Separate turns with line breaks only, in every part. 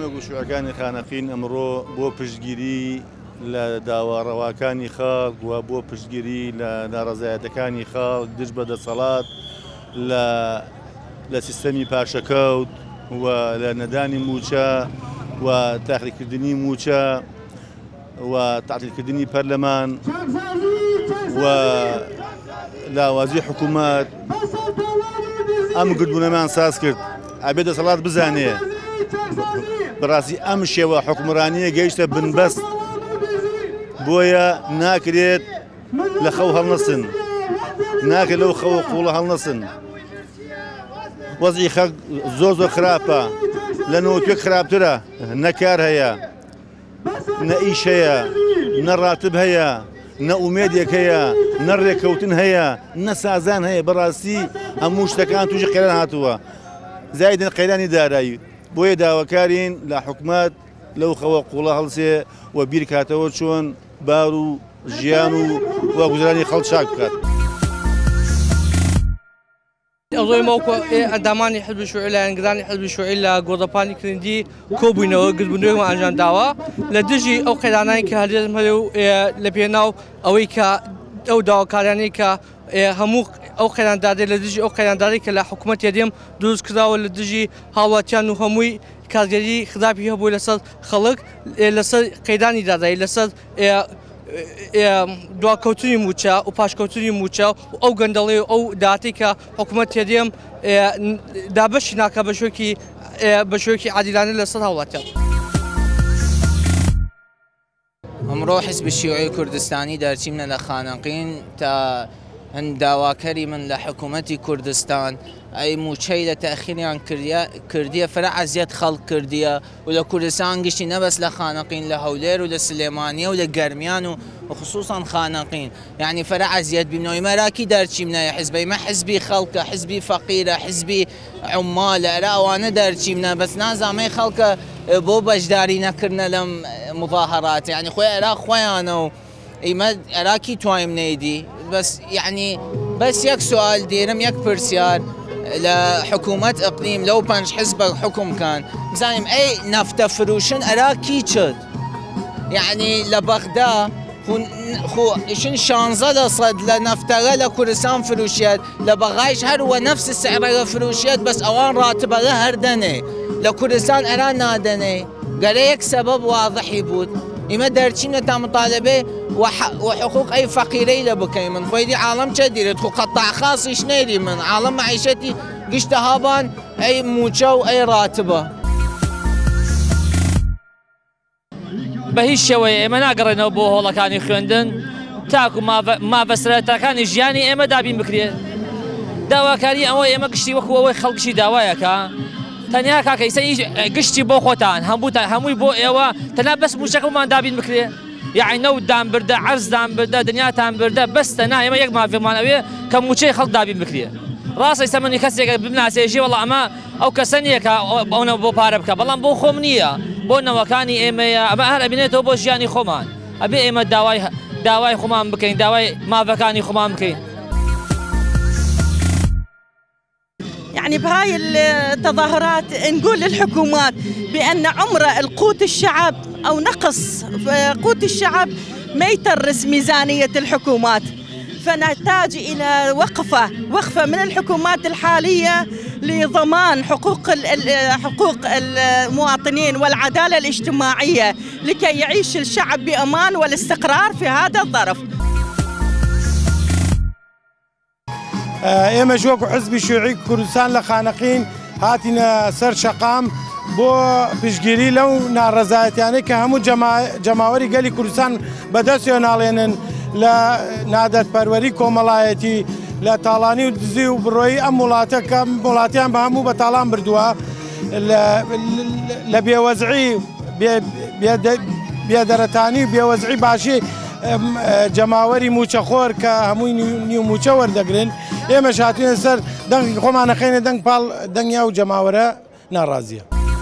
ئێمە گوشوەکانی خانەقین ئەمڕۆ بۆ پشتگیری لە داواڕەواکانی خەڵک و بۆ پشتگیری لە ناڕەزایەتەکانی خەڵک دژ بە دەسەڵات لە سیستەمی پاشەکەوت و لە نەدانی موچە و تاقیکردنی موچە و تعطیلکردنی پەرلەمان و لاوازی حکوومەت ئەم گردبوونەمان ساز کرد ئەبێ دەسەڵات بزانێ بەڕاستی ئەم شێوە حکومڕانیە گەیشتە بنبەست بۆیە ناکرێت لە خەو هەڵنەسن ناکرێت لەو خەوە قوڵە هەڵنەسن وەزعی خەڵک زۆر خراپە لە نەوەتوێک خراپترە نەکار هەیە نە ئیش هەیە نە ڕاتب هەیە نە ئومێدێک هەیە نە ڕێکەوتن هەیە نە سازان هەیە بەڕاستی هەموو شتەکان تووشی قەیران هاتووە زایدن قەیرانی دارایی بۆیە داواکارین لە حکومەت لەو خەوە قوڵە هەڵسێ و بیر کاتەوە چۆن بار و ژیان و گوزارانی خەڵک چاک بکات.
ئەوڕۆی ماوکۆ ئەندامانی حزبی شوعی لە یانگرانی حزبی شوعی لە گۆڕەپانی کریندی کۆبووینەوە گرتبوونەوەیمان ئەنجام داوە لە دژی ئەو قەیرانانی کە هەڵێزم هەیە و لە پێناو ئەوەی کە ئەو داواکارانەی کە هەموو ئەو قەیراندادەی لە دژی ئەو قەیراندادی کە لە حکوومەت یادێم دروست کراوە لە دژی هاوڵاتیان و هەمووی کارگەری خراپی هەبوو لەسەر خەڵک لەسەر قەیرانی دادایی لەسەر دواکەوتنی موچە و پاشکەوتنی موچە و ئەو گەندەڵی و ئەو داهاتی کە حکوومەت یادێم دابەشی ناکە بە شوێکی عادیلانە لەسەر هاوڵاتیان.
ئەمڕۆ حیزبی شیوعی کوردستانی دەرچینە لە خانەقین تا هەنداواکەری من لە حکوومەتی کوردستان ئەی موچەی لە تەخیریان کردیە فرە عەزیەت خەڵک کردیە و لە کوردستان گشتی نەبەس لە خانەقین لە هەولێر و لە سلێمانیە و لە گەرمیان و خصوصا خانەقین یعنی فرە عەزیەت بینەوەی مەراکی دەرچینە حیزبی مە حیزبی خەڵکە حیزبی فەقیرە حیزبی عومالە ئەرە ئەوانە دەرچینە بەس نازانمەی خەڵکە بۆ بەشداری نەکردنە لەم مظاهرات یعنی خۆی عێراق خۆیانە و ئێمە عێراقی توایم نەیدی بس يعني بس يك سؤال ديرم يك برسيار لحكومة إقليم لو بنش حزب حكم كان بزانيم أي نفط فروشن أراكي شد يعني لبغداد خو شن شانزة لصد لنفترة لكردستان فروشيات لبغايش هر هو نفس السعر لفروشيات بس أوان راتبة لهردني لكردستان أرا نادني قال يك سبب واضح يبود إما درتشينا تا مطالبة وحقوق أي فقيري لبكي من خويدي عالم جديد خو قطاع خاص يشنيدي من عالم معيشتي قشت هابان أي موجو أي راتبة
بهيش شوي إما ناقرينو بو هولا كان يخوندن تاكو ما بسرتا كان جياني إما دابين بكري داوا كاري أو إما قشتي وكو خلقشي داوايا تنها كاكا قشتي بو خوتان هموي بو ايوا تنا بس مشكل ما دابين بكري يعني نو دام برده عرض دام برده دنيا تام برده بس تنا يما يق ما في مانويه كموشي خلق دابين بكري راسي سمني كسي بناس شي والله اما او كسنيه كا او بو باربكا بلان بو خومنيه بو نوكاني اما اهل ابنيتو بو جاني خومان ابي اما داواي خومان بكين داواي ما فكاني خومان بكين
يعني بهاي التظاهرات نقول للحكومات بأن عمر القوت الشعب أو نقص قوت الشعب ما يترس ميزانية الحكومات فنحتاج إلى وقفة من الحكومات الحالية لضمان حقوق المواطنين والعدالة الاجتماعية لكي يعيش الشعب بأمان والاستقرار في هذا الظرف.
ئێمە ژۆک و حزبی شیوعی کوردستان لە خانەقین هاتینە سەر شەقام بۆ پشتگیری لەو ناڕەزایەتیانەی کە هەموو جەماوەری گەلی کوردستان بەدەستیان ناڵێنن لە نادەتپەروەری کۆمەڵایەتی لە تاڵانی و دزی و بڕۆیی ئەم وڵاتە کە وڵاتیان بە هەموو بە تاڵان بردووە لە بێوەزعی بێدەرەتانی و بێوەزعی باشی جەماوەری موچەخۆر کە هەمووی نیو موچە وەردەگرن ئێمە هاتوونە سەر دەنگی خۆمان نەخەینە دەنگ پاڵ دەنگیا و جەماوەرە ناڕازیە.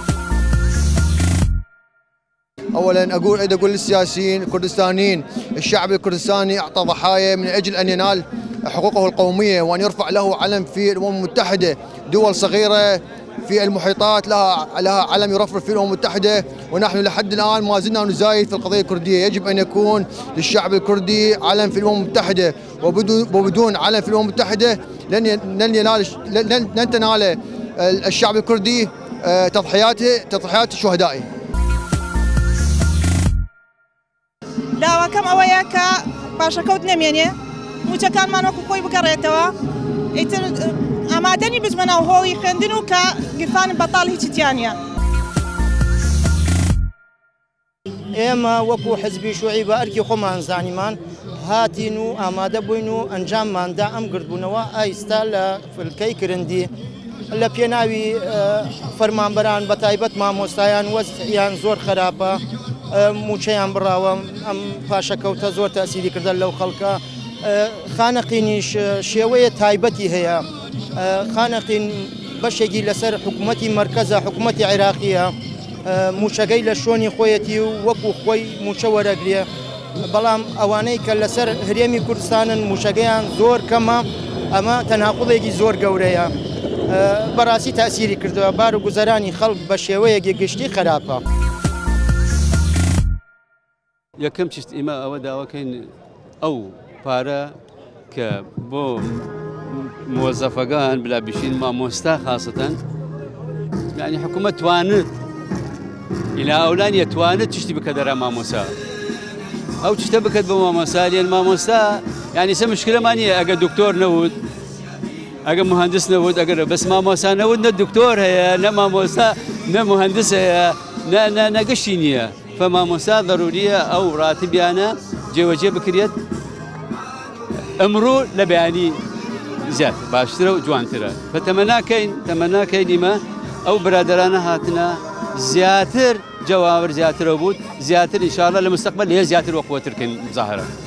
اولا اقول للسياسيين الكردستانيين الشعب الكردستاني اعطى ضحايا من اجل ان ينال حقوقه القوميه وان يرفع له علم في الامم المتحده دول صغيره في المحيطات لها علم يرفرف في الأمم المتحدة، ونحن لحد الآن ما زلنا نزايد في القضية الكردية. يجب أن يكون للشعب الكردي علم في الأمم المتحدة، وبدون علم في الأمم المتحدة لن تنال الشعب الكردي تضحيات شهدائه.
داواکەم ئەوەیە کە پاشەکەوت نەمێنێ موچەکانمان وەکو خۆی بگەڕێتەوە، ئیتر ئامادەنی بچمە ناو هۆڵی خوێندن و کە گرفان بەتاڵ هیچی تیان نیە.
ئێمە وەکو حزبی شوعی بە ئەرکی خۆمان زانیمان هاتین و ئامادە بووین و ئەنجامماندا ئەم گردبوونەوە ئایستا لە فلکەی کرندی لە پێناوی فەرمانبەران بە تایبەت مامۆستایان وەزعیان زۆر خراپە، موچەیان بڕاوە، ئەم پاشەکەوتە زۆر تەسیری کردن لەو خەڵکە. خانەقینیش شێوەیە تایبەتی هەیە، خانەقین بەشێکی لەسەر حکوومەتی مەرکەزە، حکوومەتی عێراقیە، موچەکەی لە شۆنی خۆیەتی و وەکو خۆی موچە وەرەگرێ، بەڵام ئەوانەی کە لەسەر هەرێمی کوردستانن موچەکەیان زۆر کەمە، ئەمە تەناقوڵێکی زۆر گەورەیە، بەڕاستی تەسیری کردووە، بار و گوزەرانی خەڵک بە شێوەیەکی گشتی خراپە.
یەکەم چیت ئێمە ئەوە داواکەین ئەو پارە کە بۆ مۆزەفەکان بلا بشین مامۆستا خاستەن، یعنی حکوومەت توانێت ئیلا ئەولان یەتوانێت تشتی بکە دەرا مامۆسا، ئەو تشتە بکەت بە مامۆسا لێن مامۆستا یعنی سە مشکلەمان نیە ئەگە دکتۆر نەوت، ئەگە مهندس نەوت، ئەگەر بەس مامۆسا نەوت، نە دکتۆر هەیە، نە مامۆستا، نە مهندس هەیە، نەگەشتی نییە. فمامۆستا ضرورية أو راتبيانە جێوەجێ بکرێت. ئەمڕۆ لە بەیانی زیاد باشترە و جوانترە، تەمەناکەین ئێمە ئەو برادرانە هاتنە زیاتر جەواور زیاترە بوو، زیاتر ئینشاءالله لە مستەقبەل لێ زیاتر وەقوەترکەین مزاهرە.